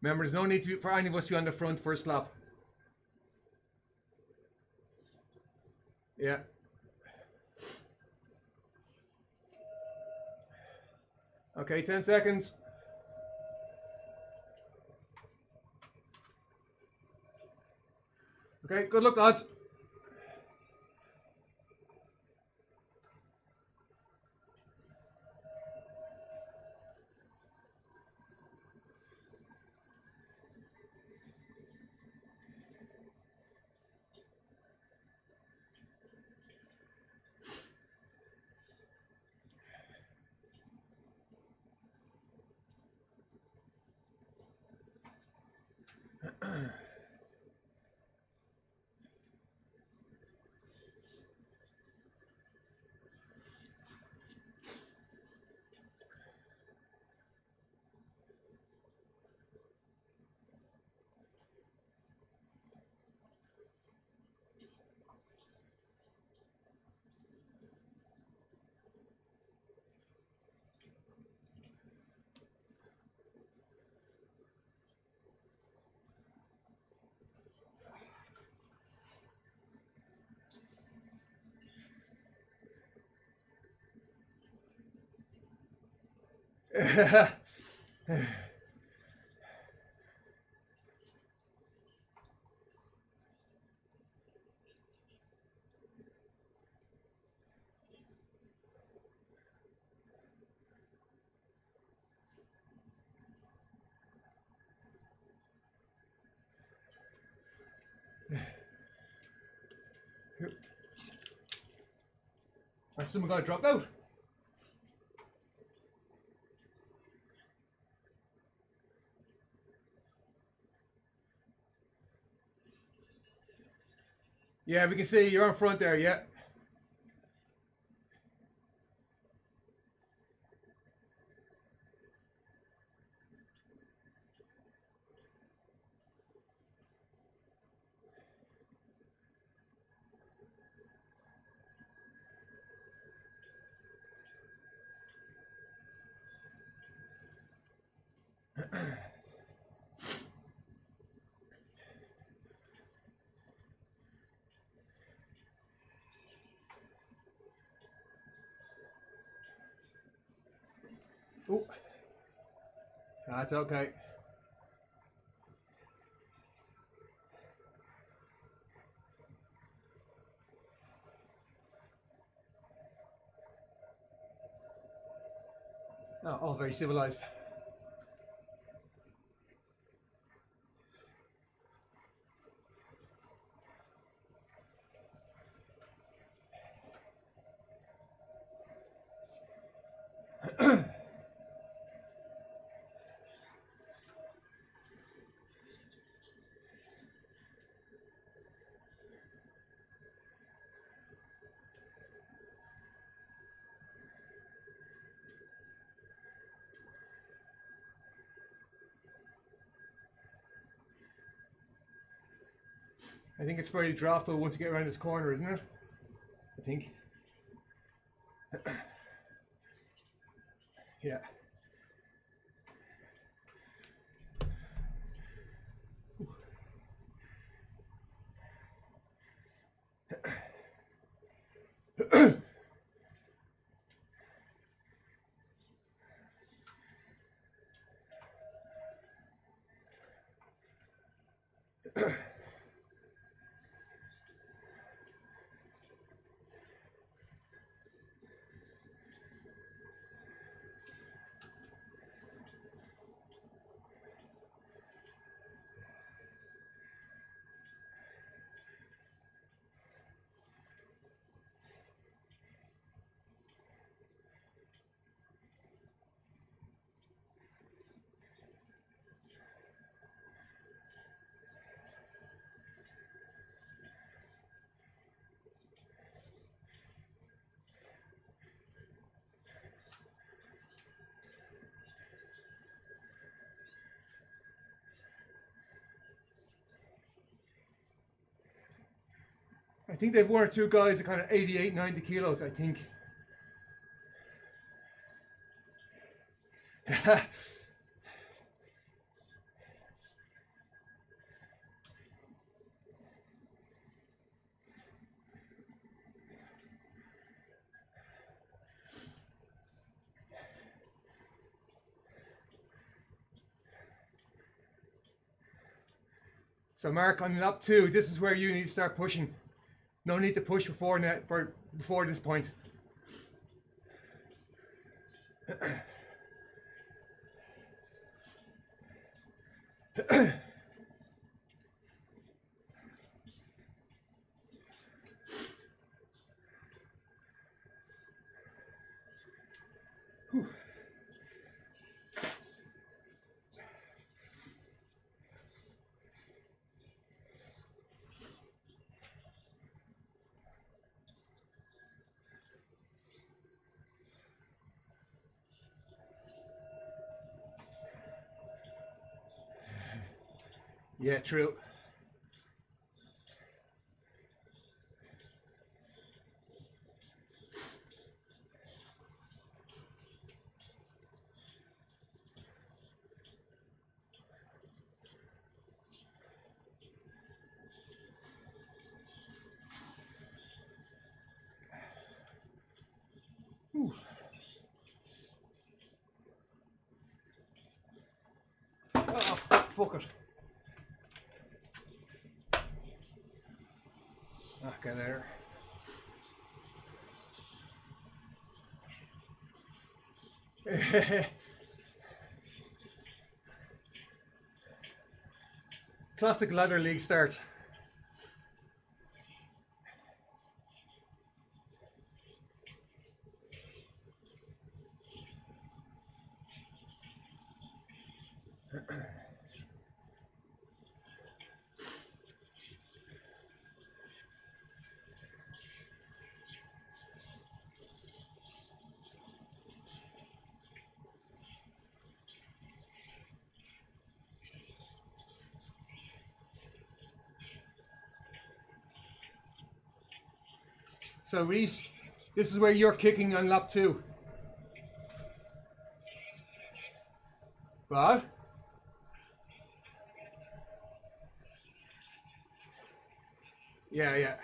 Remember, there's no need for any of us to be on the front first lap. Yeah. Okay, 10 seconds. Okay, good luck, lads. Has someone got to drop out? Yeah, we can see you're on front there, yeah. Oh, that's okay. Oh, all very civilized. I think it's fairly draftable once you get around this corner, isn't it? I think. Yeah. I think they've one or two guys at kind of 88, 90 kilos, I think. So Mark, on lap 2, this is where you need to start pushing. No need to push before this point. Yeah, true. Whew. Oh, fuck it. Okay, there. Classic ladder league start. So Reese, this is where you're kicking on lap 2. What? Yeah, yeah.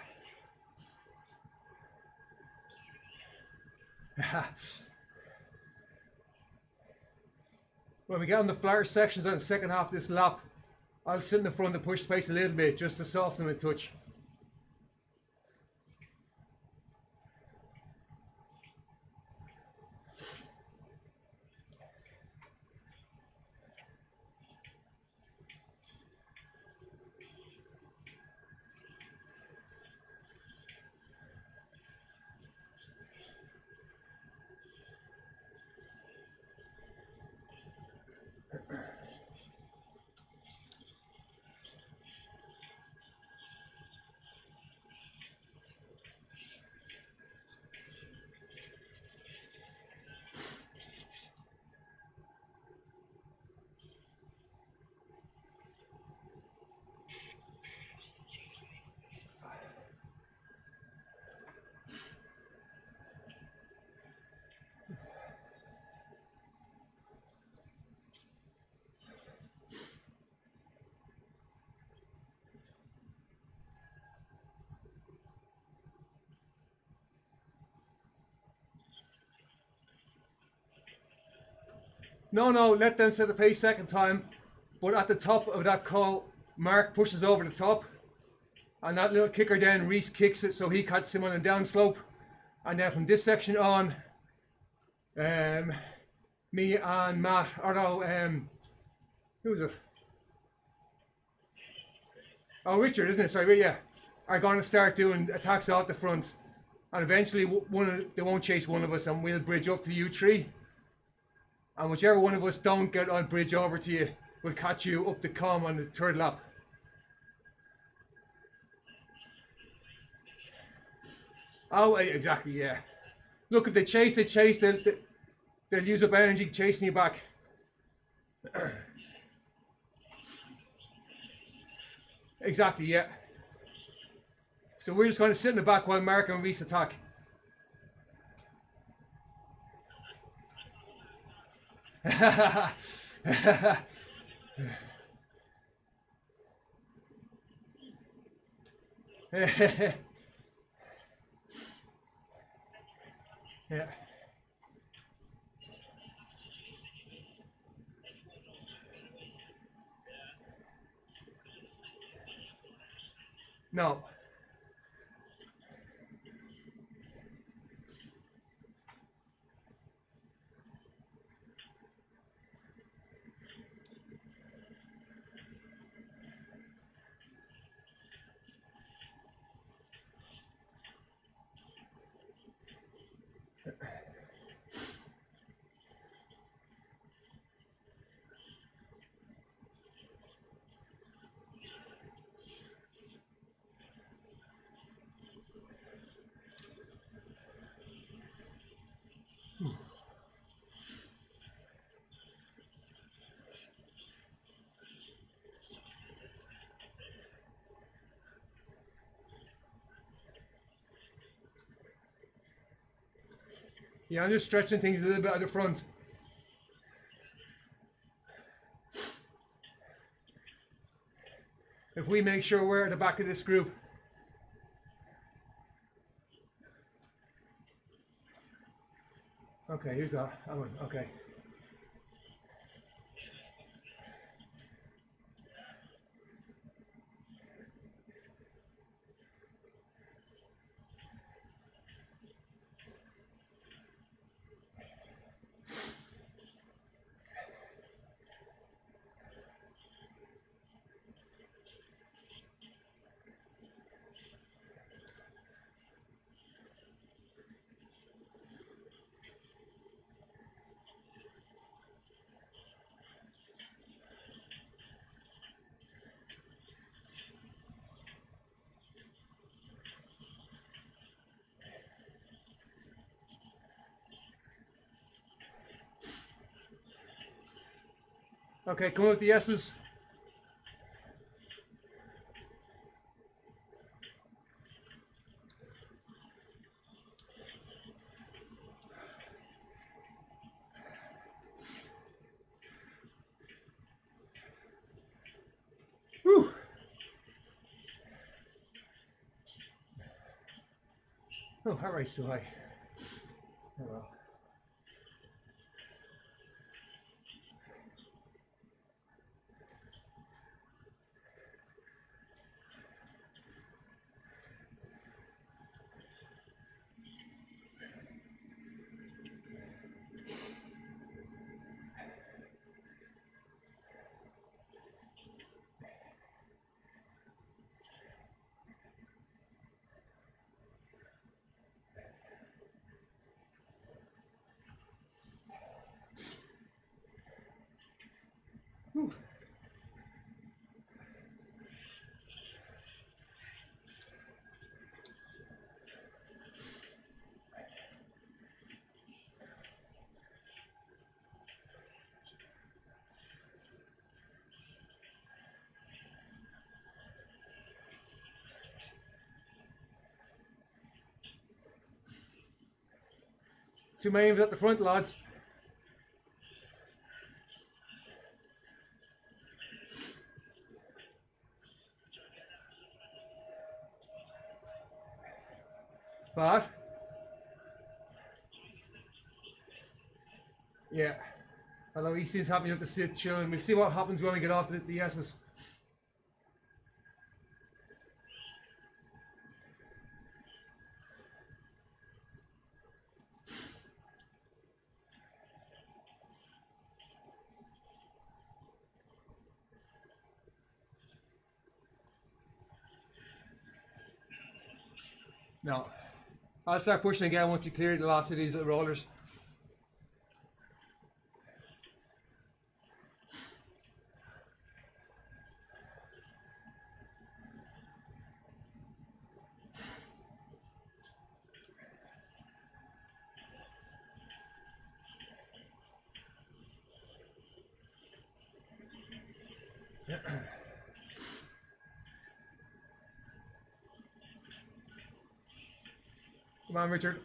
When we get on the flatter sections on the second half of this lap, I'll sit in the front and push space a little bit just to soften them a touch. No, let them set the pace second time. But at the top of that call, Mark pushes over the top. And that little kicker then, Reese kicks it so he cuts him on the downslope. And then from this section on, me and Matt, or no, who was it? Oh, Richard, isn't it? Sorry, yeah. Are going to start doing attacks out the front. And eventually they won't chase one of us and we'll bridge up to you three. And whichever one of us don't get on bridge over to you, we'll catch you up the com on the third lap. Oh, exactly, yeah. Look, if they chase, they'll use up energy chasing you back. Exactly, yeah. So we're just going to sit in the back while Mark and Reese attack. Yeah. No. Yeah, I'm just stretching things a little bit at the front. If we make sure we're at the back of this group. Okay, here's that one. Okay. Okay, come with the S's. Whew. Oh, heart rate's too high. Oh well. Whew. Too many of us at the front, lads. But yeah, although he seems happy enough to sit chilling. We'll see what happens when we get off the S's. No. I'll start pushing again once you clear the last of these little rollers. Come on, Richard.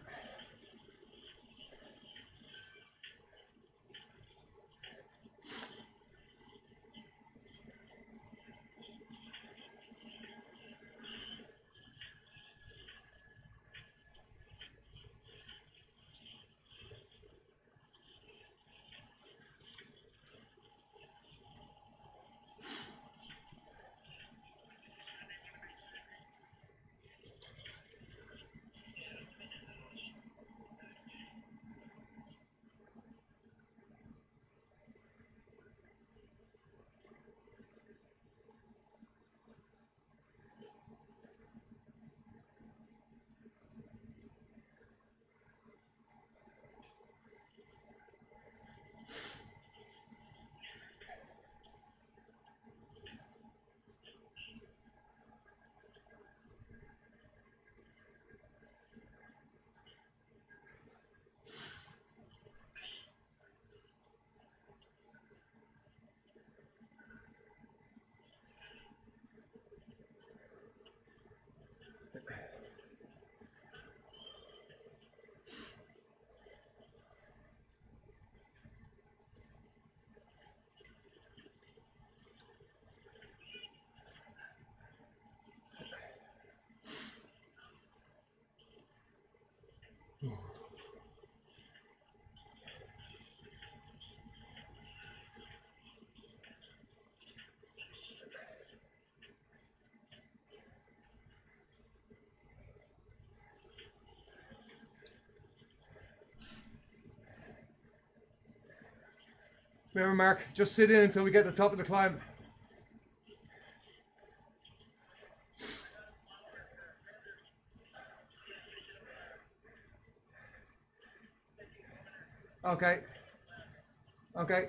Remember, Mark, just sit in until we get to the top of the climb. Okay. Okay.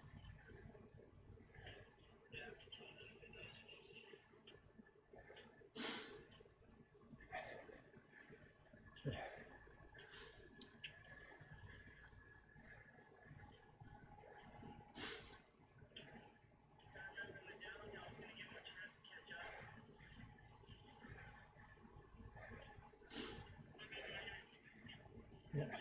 Yeah.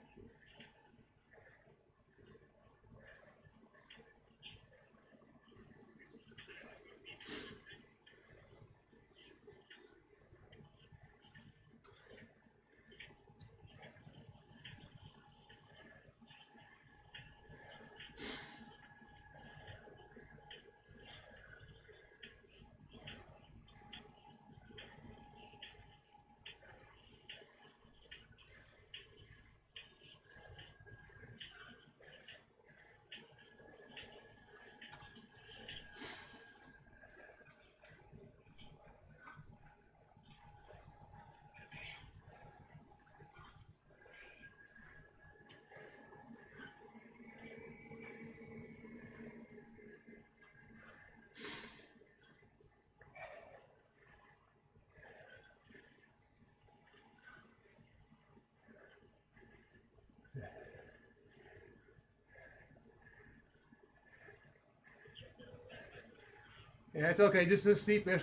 Yeah, it's okay, just a steep bit.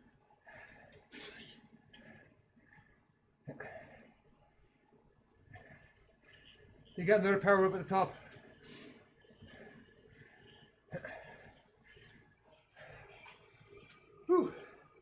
You got another power up at the top. Whew.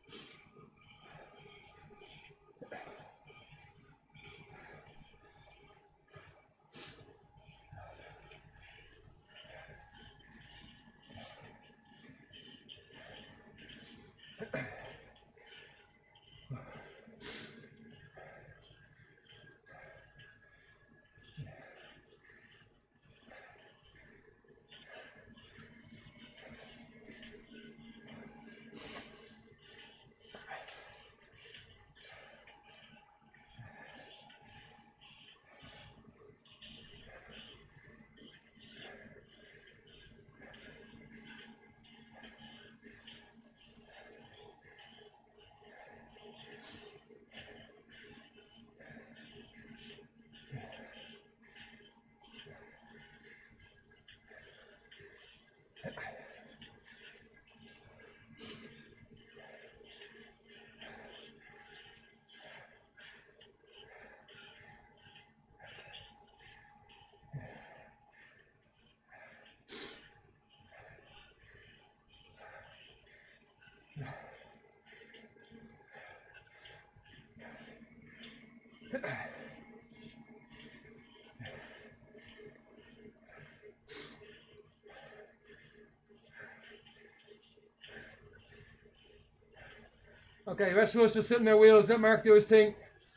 Okay, the rest of us just sit in their wheels, let Mark do his thing.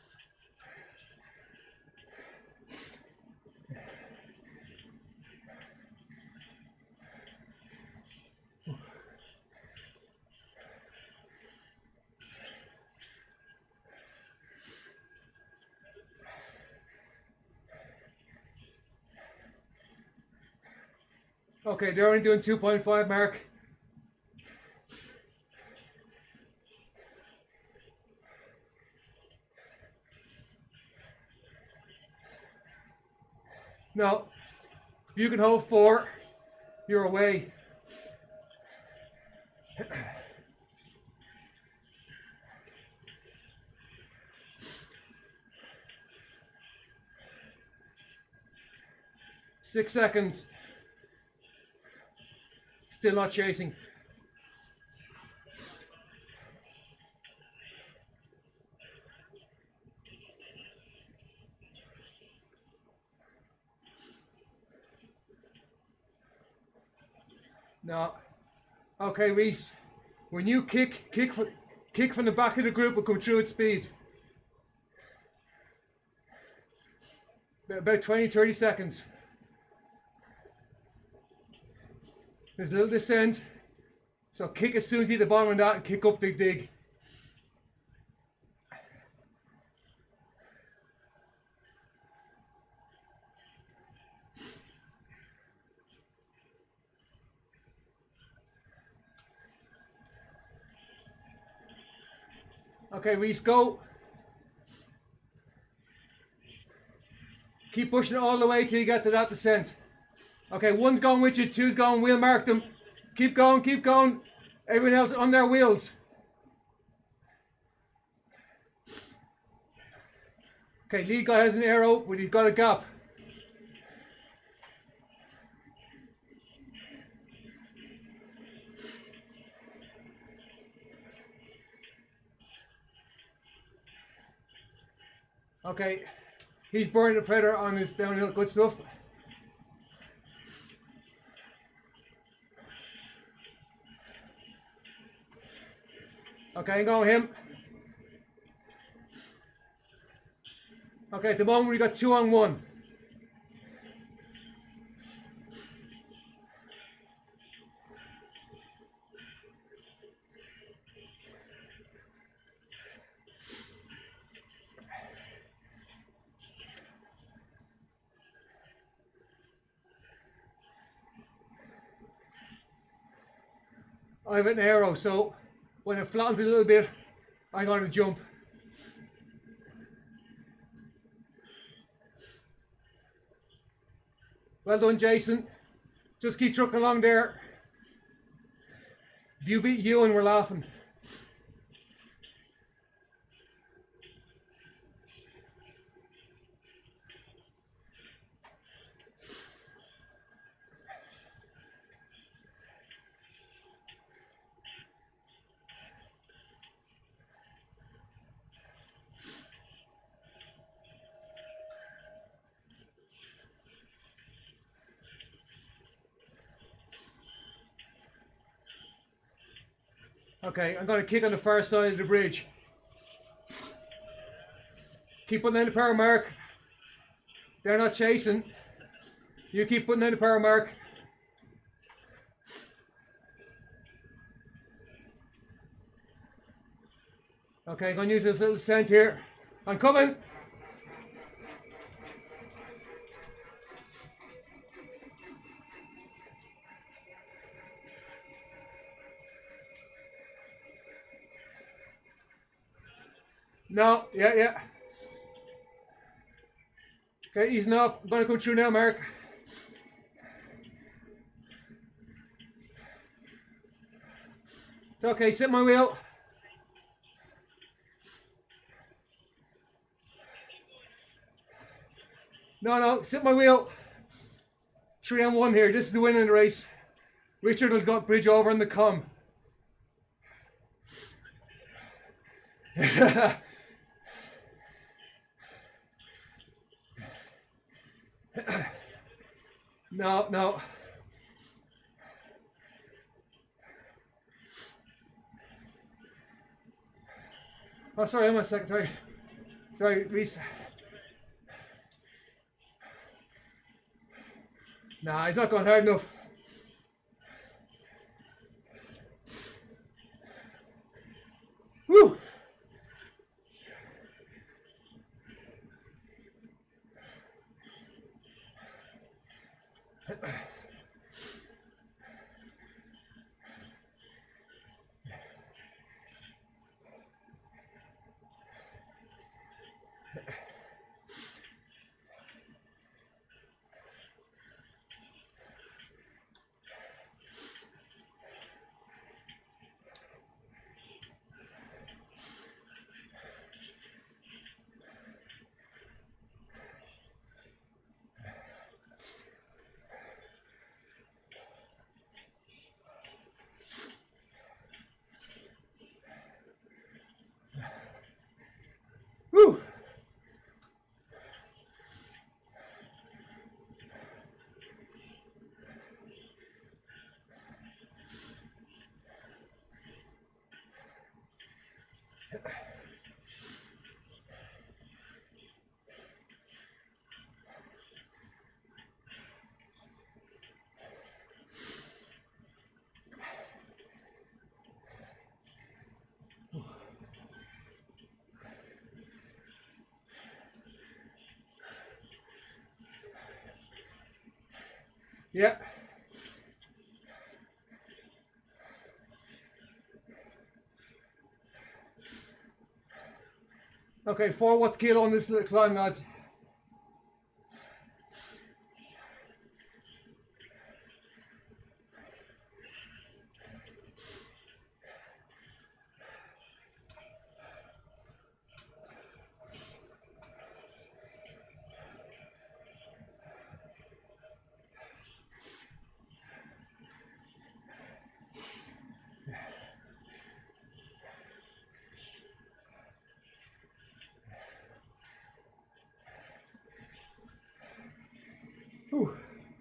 Okay, they're only doing 2.5, Mark. No, if you can hold 4, you're away. Six seconds. Still not chasing. No. Okay, Reese. When you kick from the back of the group and come through at speed. About 20, 30 seconds. There's a little descent. So kick as soon as you hit the bottom of that and kick up the dig. Okay, Reese, go. Keep pushing it all the way till you get to that descent. Okay, one's going with you, two's going, we'll mark them. Keep going, keep going. Everyone else on their wheels. Okay, lead guy has an arrow, but he's got a gap. Okay, he's burning the predator on his downhill, good stuff. Okay, go him. Okay, at the moment we got 2 on 1. I have an arrow, so when it flattens a little bit, I'm going to jump. Well done, Jason. Just keep trucking along there. If you beat you and we're laughing. Okay, I'm going to kick on the far side of the bridge. Keep putting in the power mark. They're not chasing. You keep putting in the power mark. Okay, I'm going to use this little scent here. I'm coming. No, yeah. Okay, easing off. I'm going to come through now, Mark. It's okay, sit my wheel. No, sit my wheel. 3 on 1 here. This is the winner in the race. Richard will go bridge over in the com. No. Oh, sorry, I'm a second. Sorry, Reese. Nah, he's not going hard enough. Woo! Yeah. Okay, 4 watts kilo on this little climb, lads. Whew.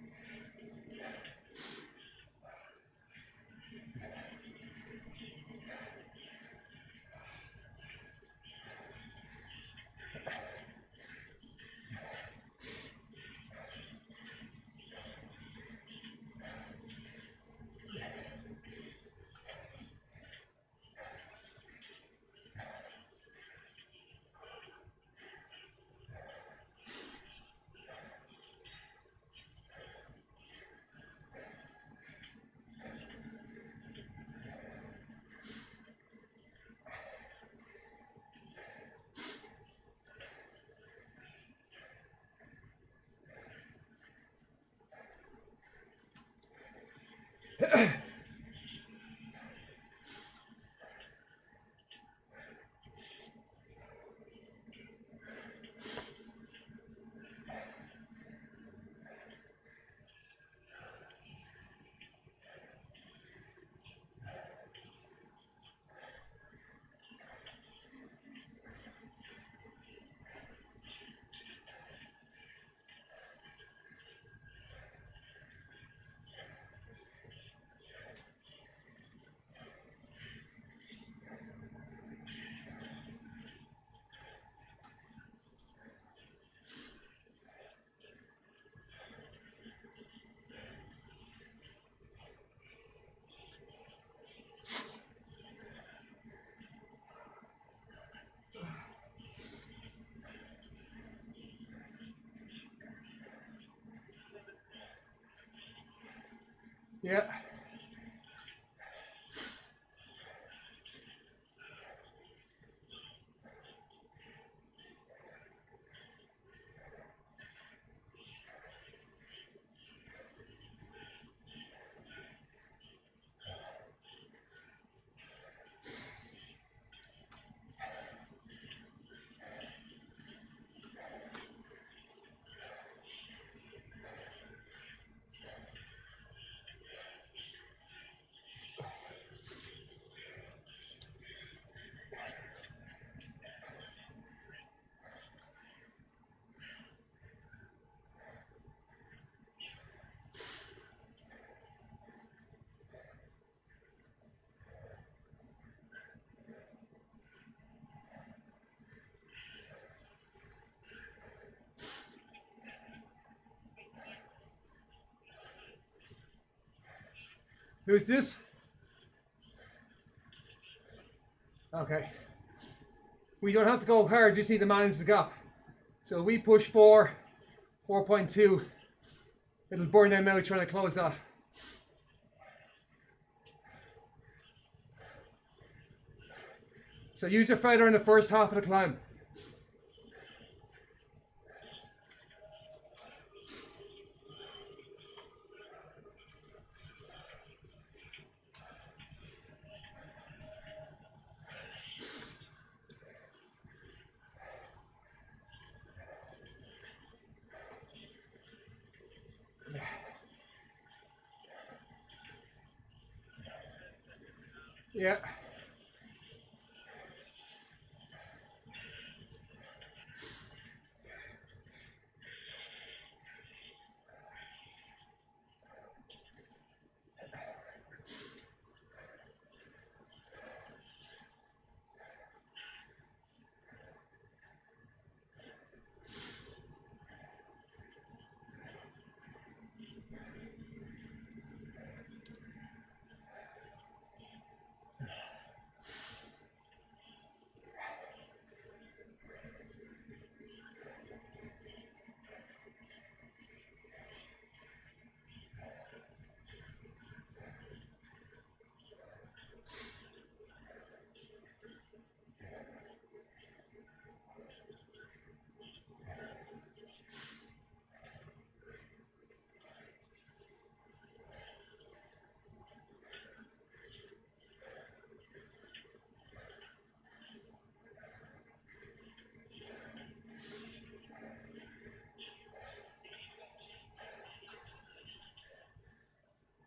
Yeah. Who's this? Okay. We don't have to go hard, just need to manage the gap. So we push 4, 4.2. It'll burn them out trying to close that. So use your feather in the first half of the climb. Yeah.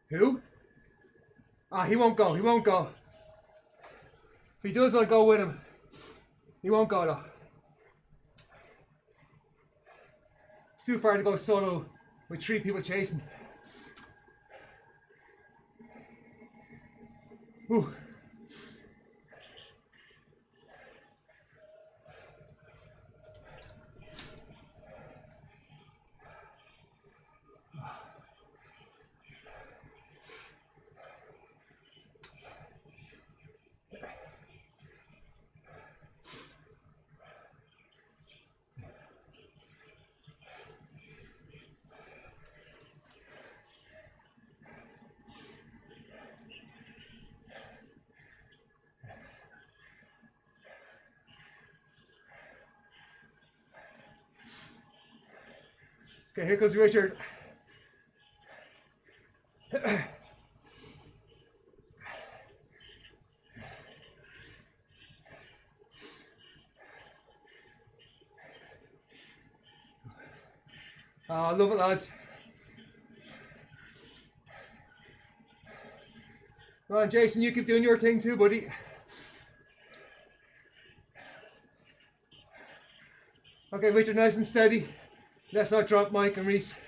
Who? Ah, he won't go. He won't go. If he does, I'll go with him. He won't go though. It's too far to go solo with 3 people chasing. Ooh. Okay, here goes Richard. Oh, I love it, lads. Come on, Jason, you keep doing your thing too, buddy. Okay, Richard, nice and steady. Let's not drop Mike and Reese.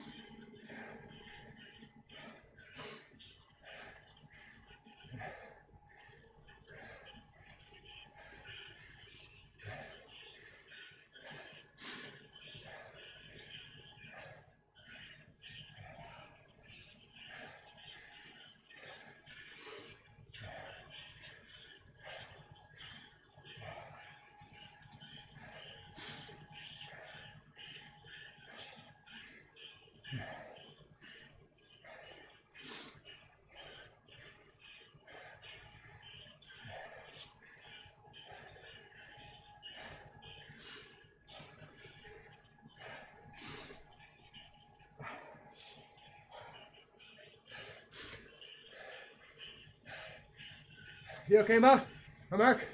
You okay, Matt? Or Mark?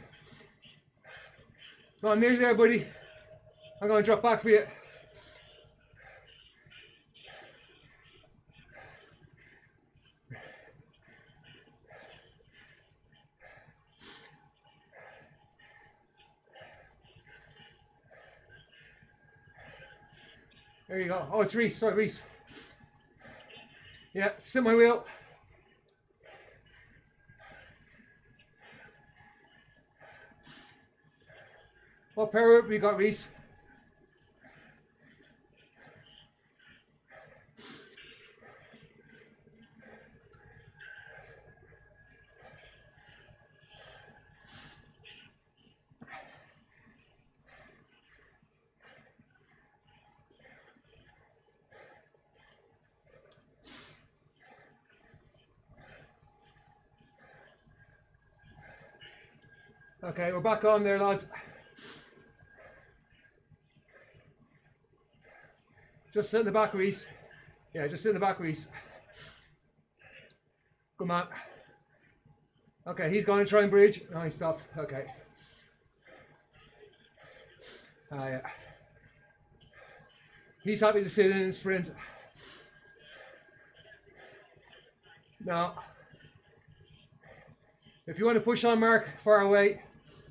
Come on, nearly there, buddy. I'm going to drop back for you. There you go. Oh, it's Reese. Sorry, Reese. Yeah, sit my wheel. What power we got, Reese? Okay, we're back on there, lads. Just sit in the back, Reese. Yeah, just sit in the back, Reese. Come on. Okay, he's going to try and bridge. No, he stopped. Okay. Yeah. He's happy to sit in and sprint. No. If you want to push on, Mark, far away.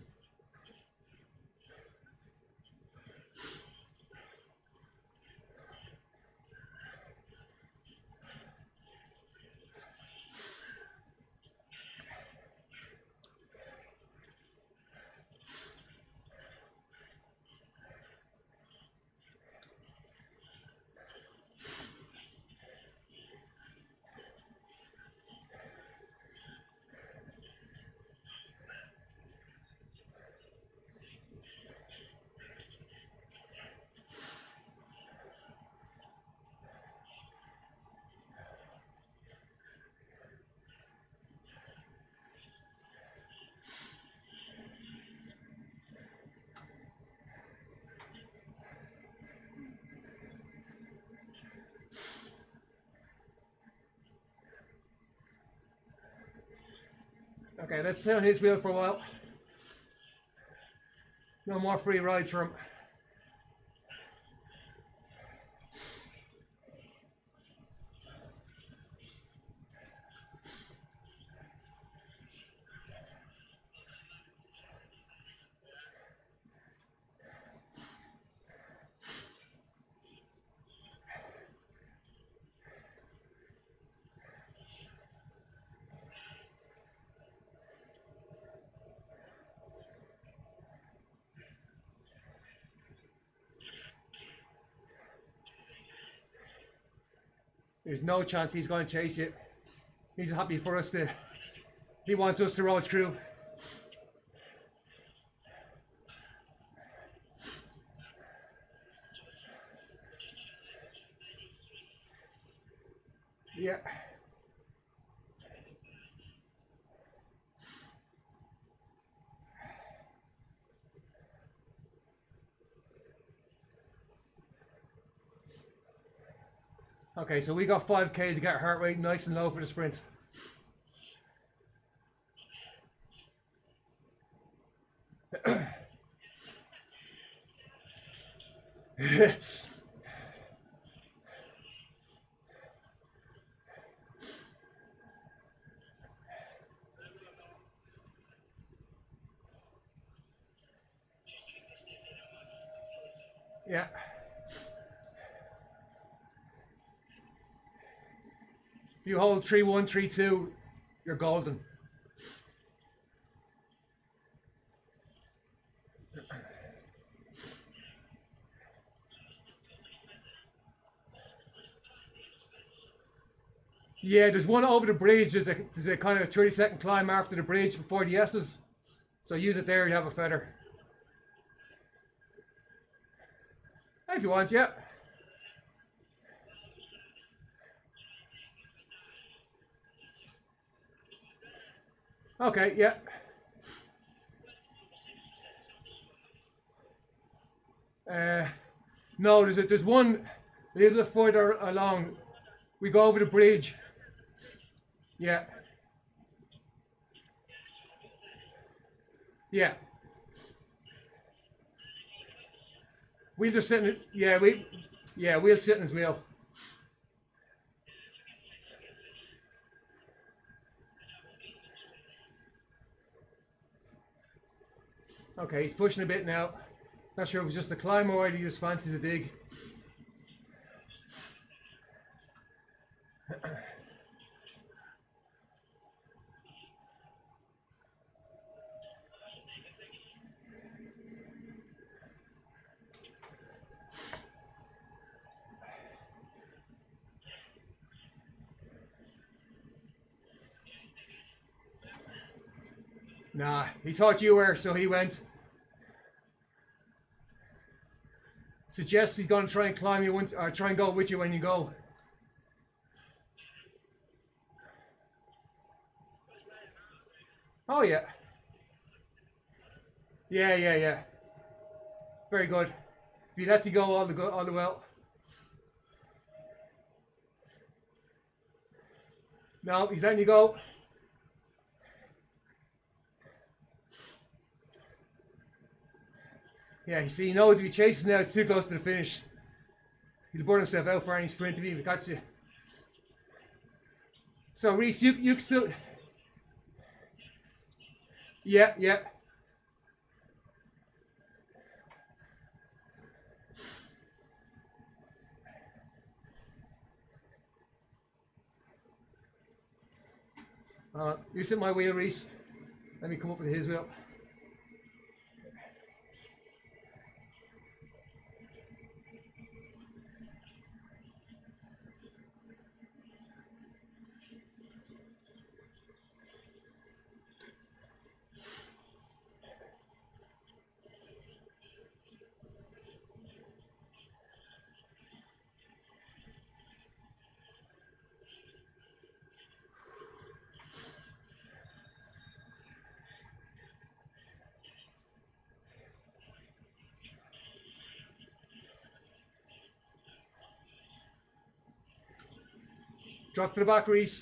Okay, let's sit on his wheel for a while. No more free rides for him. There's no chance he's going to chase you. He's happy for us to, he wants us to roll through. Yeah. Okay, so we got 5k to get our heart rate nice and low for the sprint. Yeah. If you hold 3-1, 3-2, you're golden. Yeah, there's one over the bridge. There's a kind of 30-second climb after the bridge before the S's. So use it there, you have a feather. If you want, yeah. Okay, yeah. No, there's one a little bit further along. We go over the bridge. Yeah. Yeah. We'll just sit in it. Yeah, we'll sit in his wheel. Okay, he's pushing a bit now. Not sure if it was just a climb or he just fancies a dig. Nah, he thought you were, so he went. Suggests he's going to try and climb you once, or try and go with you when you go. Oh yeah. Yeah. Very good. If he lets you go all the well. No, he's letting you go. Yeah, you see, he knows if he chases now, it's too close to the finish. He'll burn himself out for any sprint if he even catches you. So Reese, you can still. Yeah. You sit my wheel, Reese. Let me come up with his wheel. Drop to the back, Reese.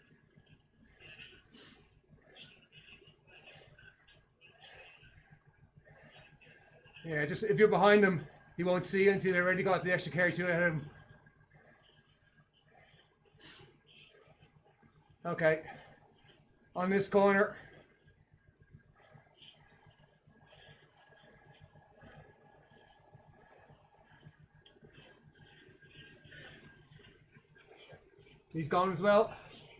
Yeah, just if you're behind him, he won't see you until they already got the extra carry to ahead of him. Okay. On this corner. He's gone as well.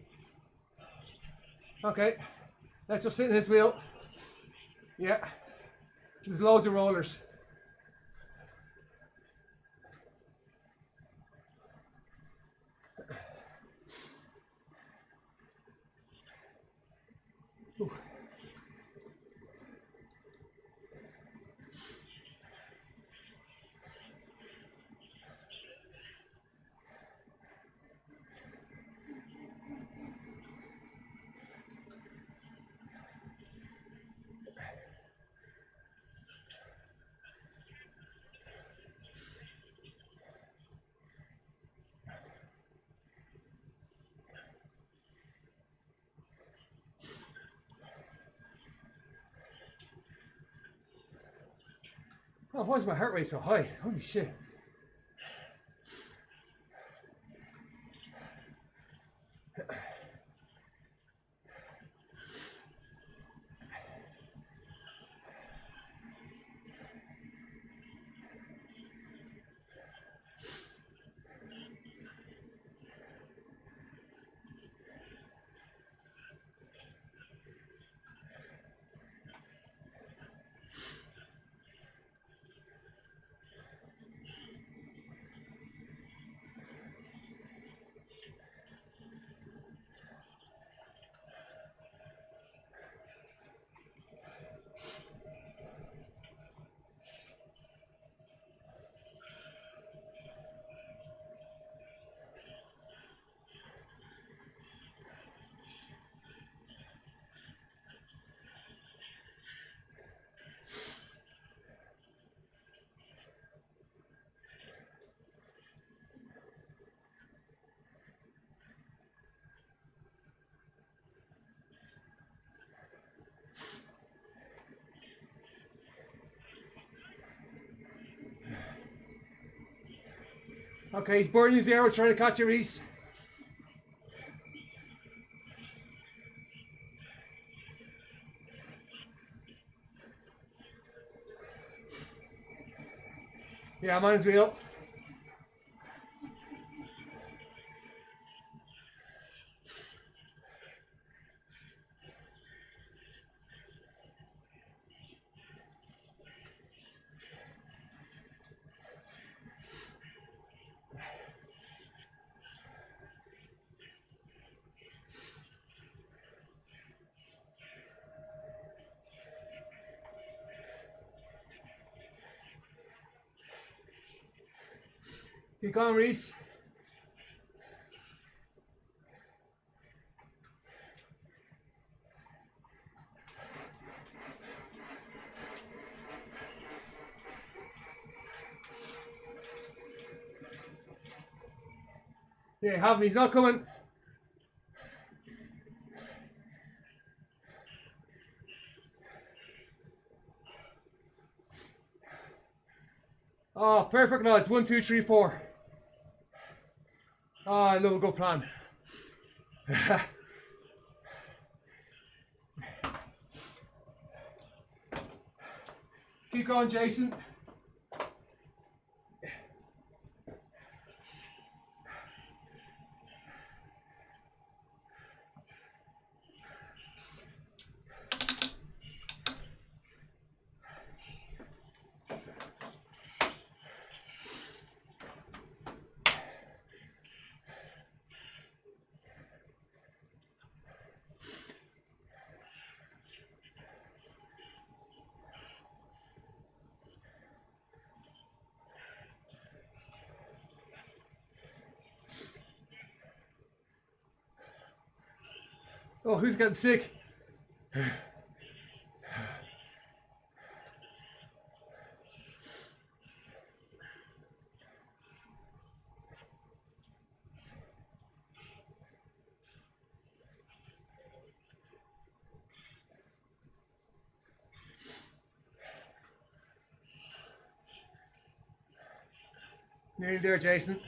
Okay. Let's just sit in his wheel. Yeah. There's loads of rollers. Ooh. Oh, why is my heart rate so high? Holy shit. Okay, he's burning his arrow trying to catch a Reese. Yeah, I'm on his way up. Keep going, Reese. Yeah, have him. He's not coming. Oh, perfect nods. 1, 2, 3, 4. Oh, I love a good plan. Keep going, Jason. Oh, who's getting sick? Nearly there, Jason.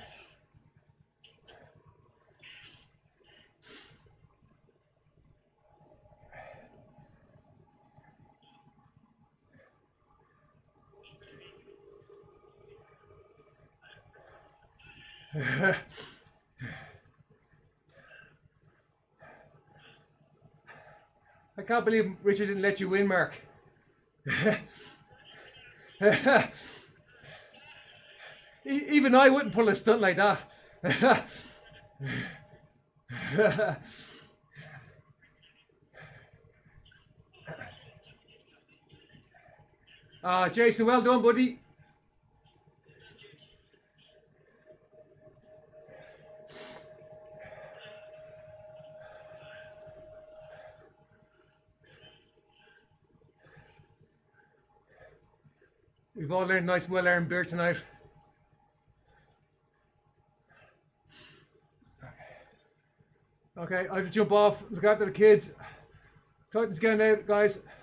I can't believe Richard didn't let you win, Mark. Even I wouldn't pull a stunt like that. Jason, well done, buddy. We've all learned nice, well-earned beer tonight. Okay, I have to jump off. Look after the kids. Titans getting out, guys.